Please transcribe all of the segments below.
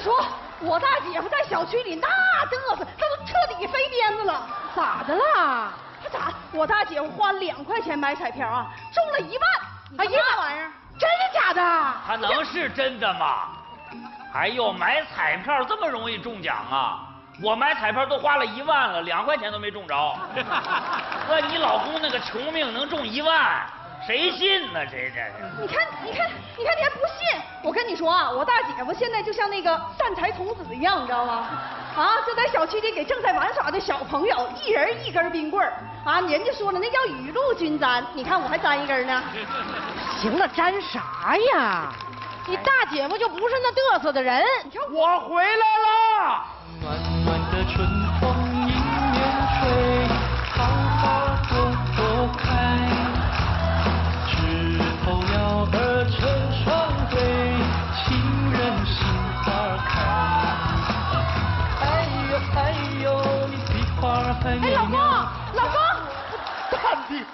说，我大姐夫在小区里那嘚瑟，他都彻底飞颠子了。 咋的了？ 他咋？我大姐夫花2块钱买彩票啊，中了1万！哎呀，那玩意儿， 真的假的？ 他能是真的吗？哎呦，买彩票这么容易中奖啊！我买彩票都花了1万了，2块钱都没中着。那你老公那个穷命能中1万，谁信呢？这是。 你看，你还不信？我跟你说啊，我大姐夫现在就像那个善财童子一样，你知道吗？啊，就在小区里给正在玩耍的小朋友一人1根冰棍儿啊，人家说了那叫雨露均沾，你看我还沾1根呢。 行了，沾啥呀？你大姐夫就不是那嘚瑟的人。 你看我回来了。 暖暖的春风迎面吹，桃花朵朵开，枝头鸟儿成双对，情人心花开。哎呦哎呦，你的花还没老公，老公， 干的！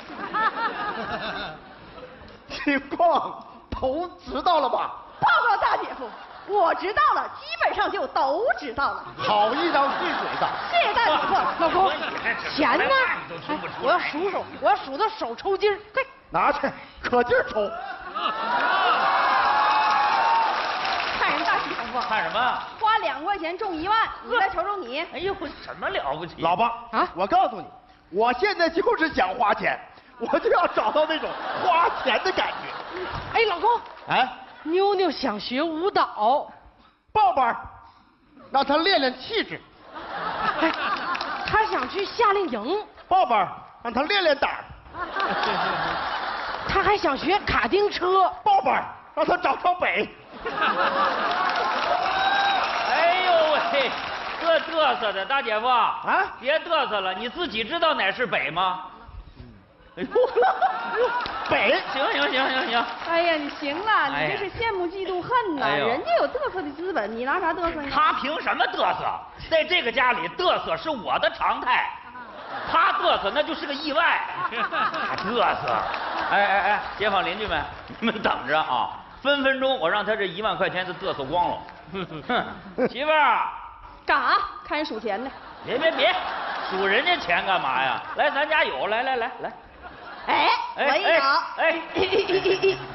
情况都知道了吧？ 报告大姐夫，我知道了，基本上就都知道了。 好一张碎嘴子！ 谢谢大姐夫。 老公，钱呢？ 哎， 我要数数，我要数到手抽筋儿。快拿去，可劲儿抽！ 看人大姐夫， 看什么？ 花2块钱中1万，你再瞅瞅你。 哎呦，什么了不起？ 老婆啊，我告诉你，我现在就是想花钱，我就要找到那种花钱的感觉。 哎，老公， 哎， 妞妞想学舞蹈， 抱抱，让她练练气质； 哎，她想去夏令营， 抱抱，让她练练胆儿； 她还想学卡丁车， 抱抱，让她找找北。 哎呦喂，这嘚瑟的大姐夫啊， 别嘚瑟了，你自己知道哪是北吗？ 哎呦，北， 行。 哎呀，你行了， 哎呀你这是羡慕嫉妒恨呐！ 哎呦人家有嘚瑟的资本，你拿啥嘚瑟呀？ 他凭什么嘚瑟？在这个家里嘚瑟是我的常态，他嘚瑟那就是个意外。还嘚瑟？哎，街坊邻居们，你们等着啊！分分钟我让他这1万块钱都嘚瑟光了。哼，媳妇儿， 干啥？看人数钱呢？ 别，数人家钱干嘛呀？来，咱家有，来。 哎，我也有。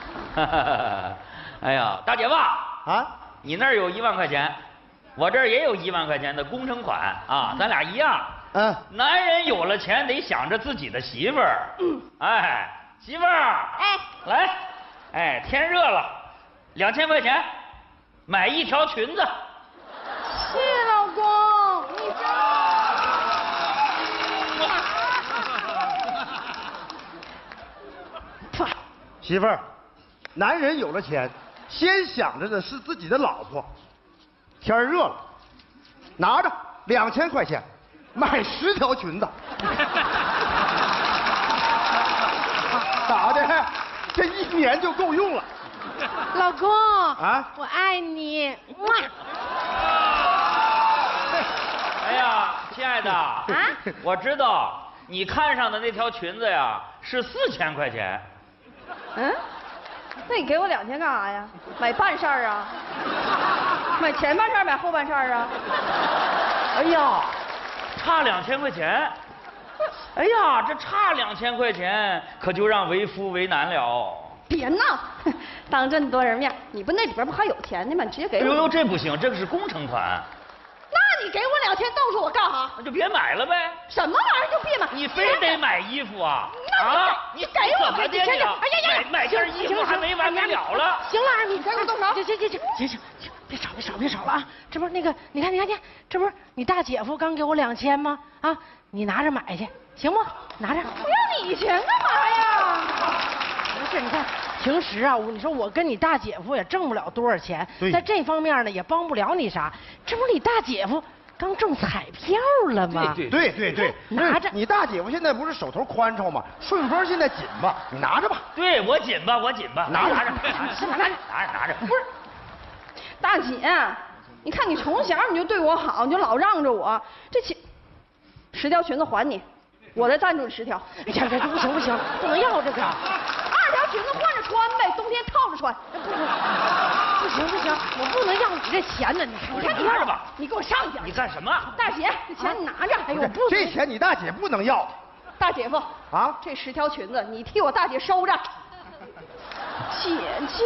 哎呀，大姐夫啊， 你那儿有1万块钱，我这儿也有1万块钱的工程款啊，咱俩一样。 嗯， 男人有了钱得想着自己的媳妇儿。哎，媳妇儿， 哎， 来，哎，天热了，2000块钱买1条裙子。 谢老公，你真。 媳妇儿，男人有了钱，先想着的是自己的老婆。天儿热了，拿着2000块钱，买10条裙子。咋的？这1年就够用了。 老公啊， 我爱你。 哎呀，亲爱的，我知道你看上的那条裙子呀是4000块钱。 嗯，那你给我2000干啥呀？买半扇儿啊？买前半扇儿，买后半扇儿啊？ 哎呀，差2000块钱。哎呀，这差2000块钱，可就让为夫为难了。 别闹，当这么多人面，你不那里边不还有钱呢吗？你直接给我。 哎呦，这不行，这个是工程款。 那你给我2000，告诉我干啥？ 那就别买了呗。 什么玩意儿就别买？ 你非得买衣服啊？ 那你给我怎么的你？ 哎呀， 买件衣服还没完没了了。 行了，二米， 给我多少？ 行，别吵了啊！这不是那个，你看，这不是你大姐夫刚给我2000吗？啊，你拿着买去，行不？拿着。 我要你钱干嘛呀？ 不是，你看平时啊，你说我跟你大姐夫也挣不了多少钱，在这方面呢也帮不了你啥。这不是你大姐夫刚中彩票了吗？ 对， 拿着。 你大姐夫现在不是手头宽敞吗？顺丰现在紧吧，你拿着吧。 对，我紧吧，拿着。 不是，大姐，你看你从小你就对我好，你就老让着我，这10条裙子还你，我再赞助你10条。 哎呀，不行，不能要这个。 2条裙子换着穿呗，冬天套着穿。 不行不行，我不能要你这钱呢！你看你拿着吧， 你给我上去！ 你干什么？ 大姐，这钱你拿着。哎呦，不， 这钱你大姐不能要。 大姐夫啊， 这10条裙子你替我大姐收着。姐姐。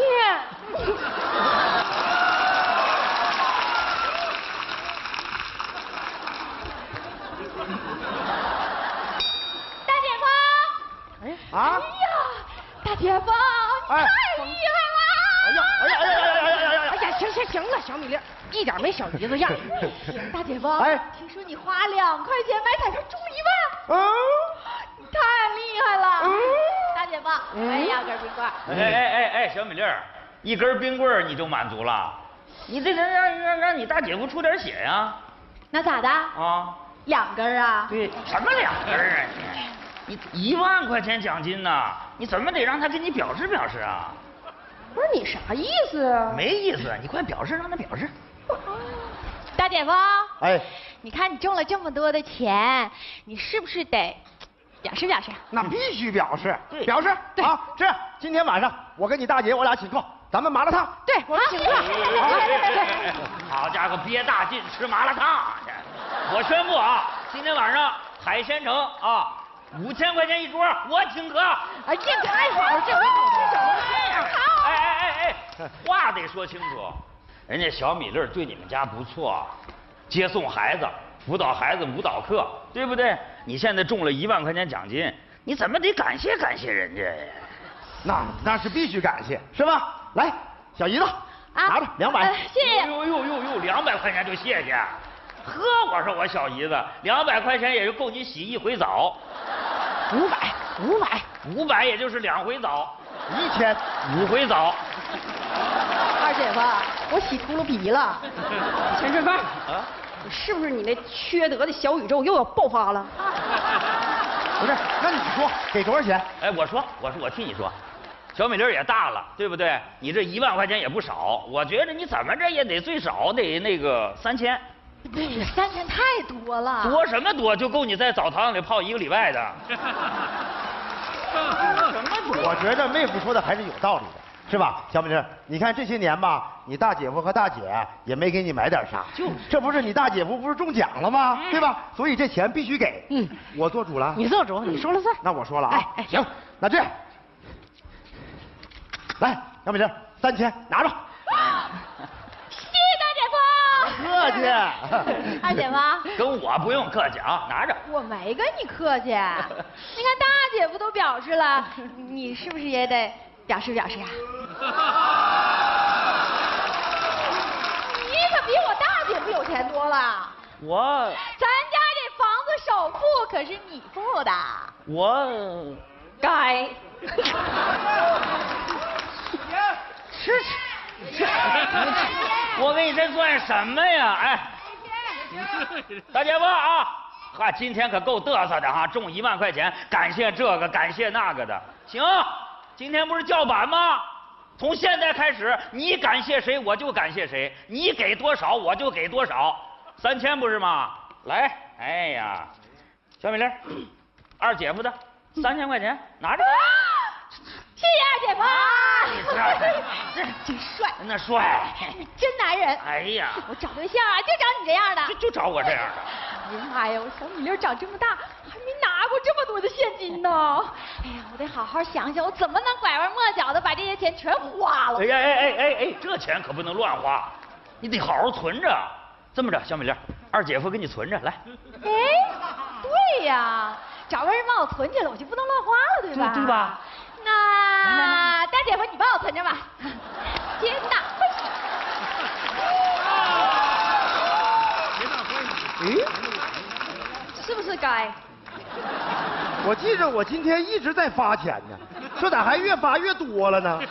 大姐夫。 哎啊！ 哎呀，大姐夫， 哎太厉害了！ 哎呀哎呀哎呀哎呀哎呀！ 哎呀，行了，小米粒，一点没小姨子样。 大姐夫， 哎听说你花2块钱买彩票中1万， 嗯， 你太厉害了！大姐夫，哎呀，根冰棍。 哎，小米粒儿，1根冰棍儿你就满足了？你这人让你大姐夫出点血呀？ 那咋的？ 啊 ？2根啊？ 对，什么2根啊你1万块钱奖金呢，你怎么得让他给你表示表示啊？ 不是你啥意思啊？ 没意思，你快表示，让他表示。 大姐夫， 哎， 你看你中了这么多的钱，你是不是得表示表示？ 那必须表示， 对表示啊！这样，今天晚上我跟你大姐我俩请客，咱们麻辣烫。 对，我们请客。 好家伙，憋大劲吃麻辣烫去！我宣布啊，今天晚上海鲜城啊，5000块钱一桌，我请客。 哎呀，太好了，这回好吃小子。 哎，话得说清楚，人家小米粒对你们家不错，接送孩子，辅导孩子舞蹈课，对不对？你现在中了1万块钱奖金，你怎么得感谢感谢人家呀？ 那是必须感谢，是吧？来，小姨子，拿着200。 谢谢。 呦，200块钱就谢谢。呵，我说我小姨子，200块钱也就够你洗1回澡。500也就是2回澡，1000，5回澡。 二姐夫，我洗秃噜皮了。钱顺风， 啊， 是不是你那缺德的小宇宙又要爆发了？ 不是，那你说给多少钱？ 哎，我替你说，小米粒也大了，对不对？你这1万块钱也不少，我觉得你怎么着也得最少得那个3000。 不是，3000太多了。 多什么多，就够你在澡堂里泡1个礼拜的。 我觉得妹夫说的还是有道理的，是吧？小米粒，你看这些年吧，你大姐夫和大姐也没给你买点啥，这不是你大姐夫不是中奖了吗？对吧？所以这钱必须给。我做主了。 你做主，你说了算。 那我说了啊。行，那这样，来，小米粒，3000拿着。 谢谢大姐夫。 客气。 二姐夫， 跟我不用客气啊，拿着。 我没跟你客气。你看大姐夫都表示了，你是不是也得表示表示啊？你可比我大姐夫有钱多了。 我咱家这房子首付可是你付的。 我该。 我给你这算什么呀？哎，大姐夫啊，哈，今天可够嘚瑟的哈，中1万块钱，感谢这个，感谢那个的。行，今天不是叫板吗？从现在开始，你感谢谁我就感谢谁，你给多少我就给多少，3000不是吗？来，哎呀，小米粒，二姐夫的3000块钱拿着。 谢谢二姐夫。 这真帅， 那帅， 真男人。 哎呀， 我找对象啊，就找你这样的。 就找我这样的。 哎呀妈呀，我小米粒长这么大，还没拿过这么多的现金呢。哎呀，我得好好想想，我怎么能拐弯抹角的把这些钱全花了。 哎，这钱可不能乱花，你得好好存着。这么着，小米粒，二姐夫给你存着，来。 哎，对呀，找个人帮我存起来，我就不能乱花了，对吧？ 对吧？ 那大姐夫，你帮我存着吧。天哪！ 哎， 是不是该？ 我记着我今天一直在发钱呢，这咋还越发越多了呢？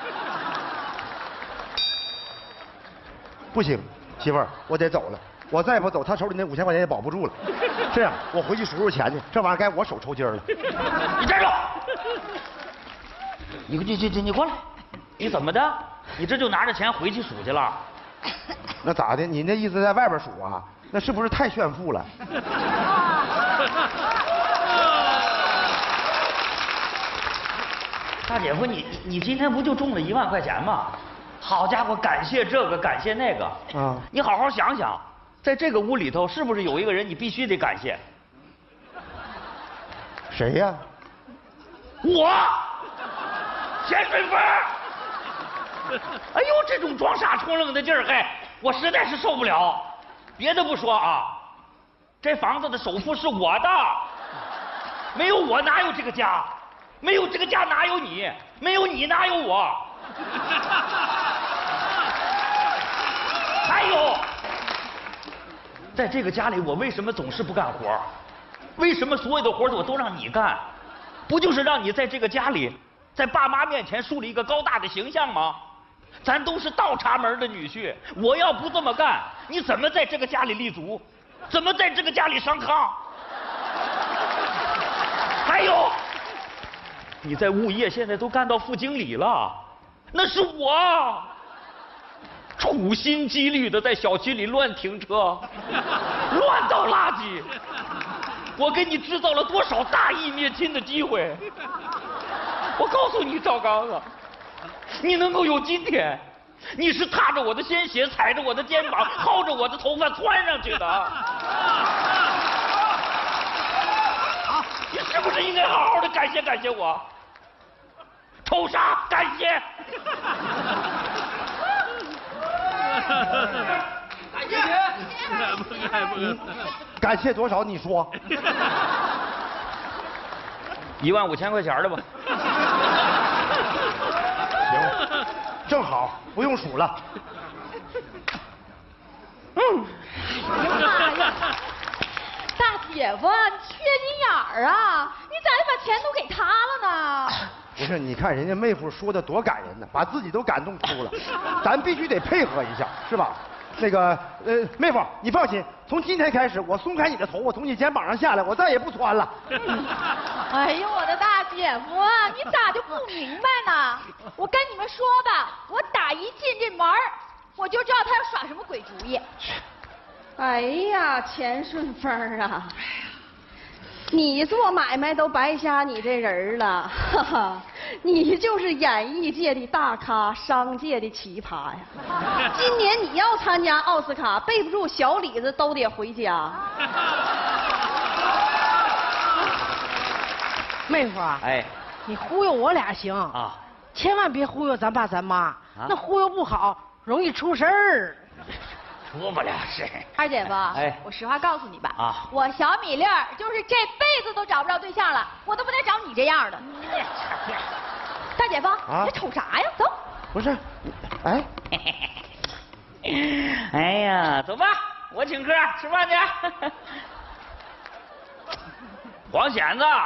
不行，媳妇儿，我得走了。我再不走，他手里那5000块钱也保不住了。这样，我回去数数钱去，这玩意儿该我手抽筋了。 你站住！你过来！你怎么的？你这就拿着钱回去数去了？ 那咋的？你那意思在外边数啊？那是不是太炫富了？ 大姐夫，你今天不就中了1万块钱吗？ 好家伙，感谢这个，感谢那个。 啊， 你好好想想，在这个屋里头，是不是有一个人你必须得感谢？ 谁呀？ 我，钱水芬。哎呦，这种装傻充愣的劲儿，嘿，我实在是受不了。别的不说啊，这房子的首付是我的，没有我哪有这个家？没有这个家哪有你？没有你哪有我？还有，在这个家里，我为什么总是不干活？为什么所有的活我都让你干？不就是让你在这个家里，在爸妈面前树立一个高大的形象吗？咱都是倒插门的女婿，我要不这么干，你怎么在这个家里立足？怎么在这个家里上炕？还有，你在物业现在都干到副经理了，那是我处心积虑的在小区里乱停车，乱倒垃圾，我给你制造了多少大义灭亲的机会？我告诉你，赵刚啊，你能够有今天，你是踏着我的鲜血，踩着我的肩膀，薅着我的头发窜上去的。你是不是应该好好的感谢感谢我？臭傻，感谢！ 感谢！ 感谢多少？你说。 15000块钱的吧。 行，正好不用数了。 哎呀妈呀！大姐夫，你缺心眼儿啊！你咋就把钱都给他了呢？ 不是，你看人家妹夫说的多感人呢，把自己都感动哭了。咱必须得配合一下，是吧？那个，妹夫，你放心，从今天开始，我松开你的头，我从你肩膀上下来，我再也不穿了。 哎呦，我的大姐夫，你咋就不明白呢？我跟你们说吧，我打一进这门我就知道他要耍什么鬼主意。哎呀，钱顺风啊！你做买卖都白瞎你这人了，哈哈！你就是演艺界的大咖，商界的奇葩呀！今年你要参加奥斯卡，备不住小李子都得回家。 妹夫啊， 哎， 你忽悠我俩行啊， 千万别忽悠咱爸咱妈，那忽悠不好容易出事儿。 出不了事。 二姐夫， 哎， 我实话告诉你吧， 啊， 我小米粒儿就是这辈子都找不着对象了，我都不带找你这样的。大姐夫，你瞅啥呀？走。 不是，哎， 哎呀，走吧，我请客吃饭去。黄蚬子、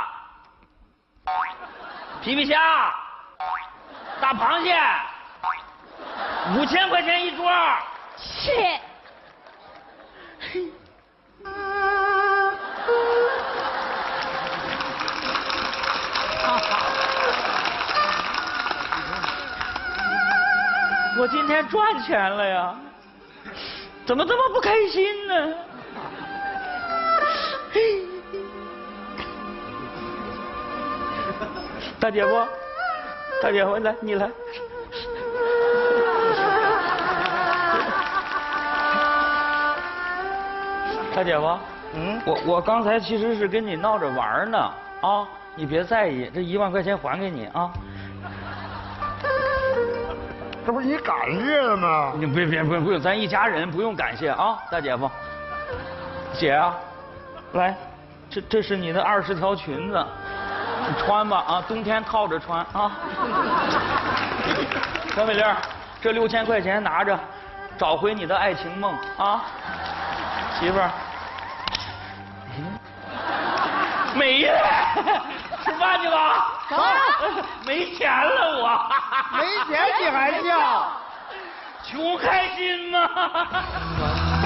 皮皮虾、大螃蟹，5000块钱一桌。 是。 我今天赚钱了呀，怎么这么不开心呢？大姐夫，大姐夫，来，你来。大姐夫，我刚才其实是跟你闹着玩呢，啊，你别在意，这1万块钱还给你啊。 这不是你感谢了吗？ 你不用，咱一家人不用感谢啊，大姐夫。姐啊，来，这是你的20条裙子，你穿吧啊，冬天套着穿啊。小美玲，这6000块钱拿着，找回你的爱情梦啊，媳妇儿。没了，吃饭去吧。 走， 没钱了我。 没钱你还笑？ 穷开心吗？